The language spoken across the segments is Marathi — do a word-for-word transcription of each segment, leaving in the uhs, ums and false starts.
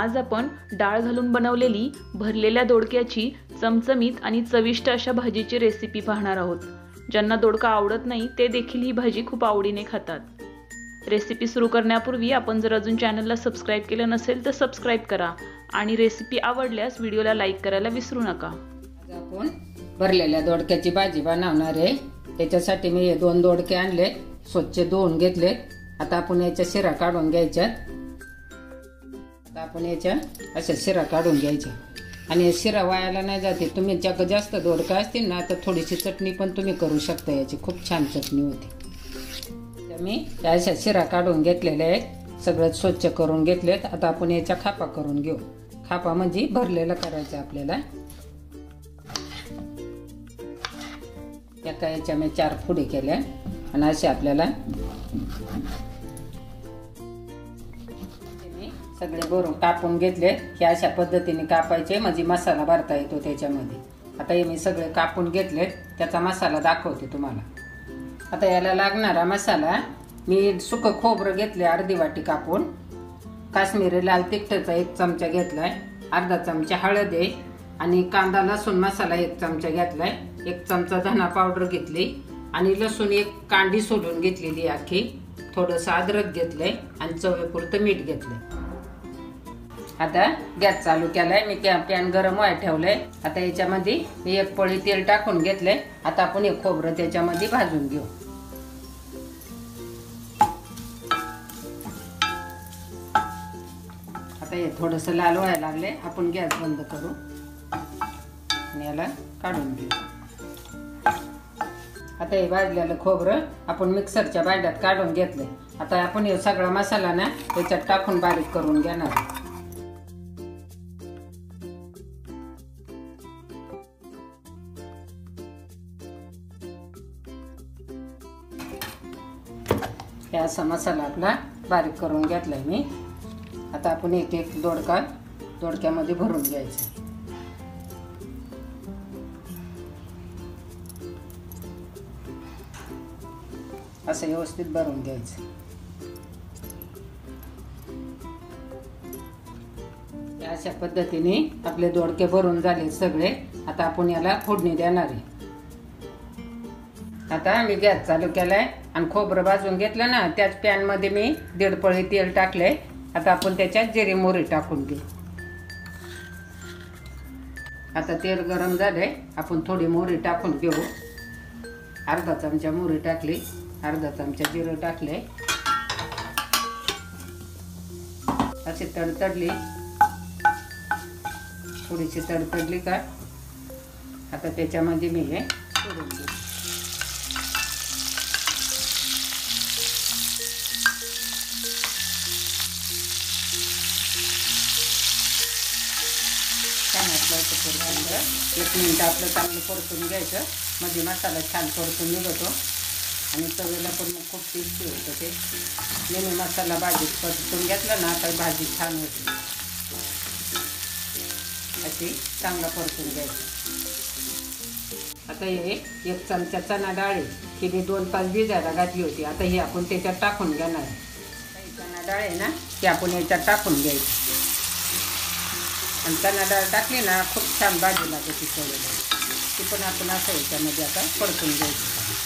आज आपण डाळ घालून बनवलेली भरलेल्या दोडक्याची चमचमीत आणि चविष्ट अशा भाजीची रेसिपी पाहणार आहोत। ज्यांना दोडका आवडत नाही ते देखील ही भाजी खूप आवडीने खातात। रेसिपी सुरू करण्यापूर्वी आपण जर अजून चॅनलला सबस्क्राइब केलं नसेल तर सबस्क्राइब करा आणि रेसिपी आवडल्यास व्हिडिओला लाईक करायला विसरू नका। आज आपण भरलेल्या दोडक्याची भाजी बनवणार आहे। त्याच्यासाठी मी हे दोन दोडके आणले, स्वच्छ धुवून घेतले। आता आपण याच्या शिरा काढून घ्यायच्या। आता आपण याच्या अशा शिरा काढून घ्यायच्या आणि शिरा वायाला नाही जाते। तुम्ही ज्याक जास्त दोडका असतील ना तर थोडीशी चटणी पण तुम्ही करू शकता, याची खूप छान चटणी होती। तर मी अशा शिरा काढून घेतलेल्या आहेत, सगळं स्वच्छ करून घेतलेत। आता आपण याच्या खापा करून घेऊ। खापा म्हणजे भरलेला करायचा आपल्याला। एका याच्या मी चार फुडी केल्या आणि असे आपल्याला सगळे भरून कापून घेतले। हे अशा पद्धतीने कापायचे म्हणजे मसाला भरता येतो त्याच्यामध्ये। आता हे मी सगळे कापून घेतले, त्याचा मसाला दाखवते तुम्हाला। आता याला लागणारा मसाला मी सुकं खोबरं घेतले अर्धी वाटी कापून, काश्मीरी लाल तिखटाचा एक चमचा घेतलाय, अर्धा चमचा हळद आहे आणि कांदा लसूण मसाला एक चमचा घेतलाय, एक चमचा धना पावडर घेतली आणि लसूण एक कांडी सोलून घेतलेली आखी, थोडंसं अद्रक घेतलंय आणि चवीपुरतं मीठ घेतलंय। आता गॅस चालू केलाय, मी पॅन गरम व्हायला ठेवलंय। आता याच्यामध्ये मी एक पळी तेल टाकून घेतलंय। आता आपण एक खोबरं त्याच्यामध्ये भाजून घेऊ। आता हे थोडंसं लाल व्हायला लागले, आपण गॅस बंद करू आणि याला काढून घेऊ। आता हे भाजलेलं खोबरं आपण मिक्सरच्या भांड्यात काढून घेतलंय। आता आपण हे सगळा मसाला ना त्याच्यात टाकून बारीक करून घेणार। हे असा मसाला आपला बारीक करून घेतलाय मी। आता आपण एक एक दोडका दोडक्यामध्ये भरून घ्यायचा। असं व्यवस्थित भरून घ्यायचं। अशा पद्धतीने आपले दोडके भरून झाले सगळे। आता आपण याला फोडणी देणार आहे। आता मी गॅस चालू केलाय आणि खोबरं भाजून घेतलं ना, त्याच पॅन मध्ये मी दीड पळी तेल टाकले। आता आपण त्याच्यात जिरे मोहरी टाकून घेऊ। आता तेल गरम झाले, आपण थोडी मोहरी टाकून घेऊ। अर्धा चमचा मोहरी टाकली, अर्धा चमचा जिरे टाकले, अशी तडतडली, थोडीशी तडतडली का आता त्याच्यामध्ये मी हे सोडून घेऊ। एक मिनिट आपलं चांगलं परतून घ्यायचं म्हणजे मसाला छान परतून निघतो आणि चवीला पण मग खूप टेस्टी होतं ते। नेहमी मसाला भाजीत परतून घेतला ना तर भाजी छान होते। अशी चांगला परतून घ्यायचं। आता हे एक चमचा चणा डाळ ही मी दोन तास भिजायला घातली होती। आता ही आपण त्याच्यात टाकून घेणार आहे। चणा डाळ आहे ना ती आपण याच्यात टाकून घ्यायची आणि चणा डाळ टाकली ना खूप छान भाजी लागते ती चवीला। ती पण आपण असं याच्यामध्ये आता परतून घ्यायची।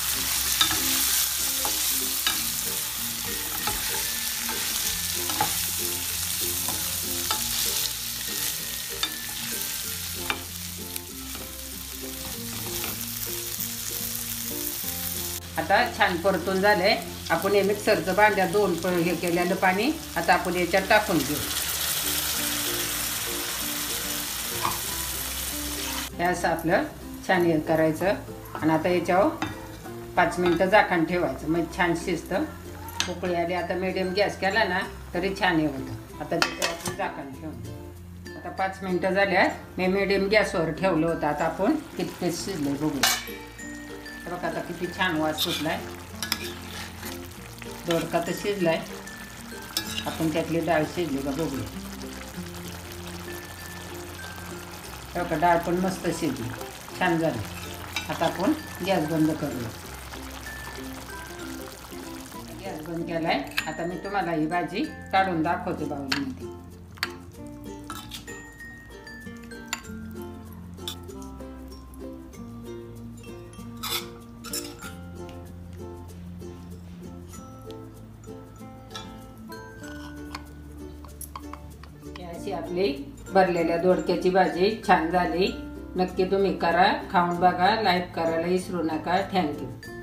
आता छान परतून झालंय। आपण हे मिक्सरचं भांड्यात दोन हे केलेलं पाणी आता आपण याच्यात टाकून घेऊ। हे असं आपलं छान हे करायचं आणि आता याच्यावर पाच मिनिटं झाकण ठेवायचं म्हणजे छान शिजतं। उकळी आली, आता मीडियम गॅस केला ना तरी छान हे होतं। आता त्याच्यावर आपण झाकण ठेवून आता पाच मिनिटं झाल्या, मी मीडियम गॅसवर ठेवलं होतं। आता आपण किती शिजले बघूया। बघा आता किती छान वास सुटलाय, दोडका तर शिजलाय। आपण त्यातली डाळ शिजली का बघूया। बघा डाळ पण मस्त शिजली, छान झाली। आता आपण गॅस बंद करूया। गॅस बंद केलाय। आता मी तुम्हाला ही भाजी काढून दाखवते बाउलमध्ये। अशी आपली भरलेल्या दोडक्याची भाजी छान झाली. नक्की तुम्ही करा, खाऊन बघा, लाईक करायला विसरू नका. थँक्यू.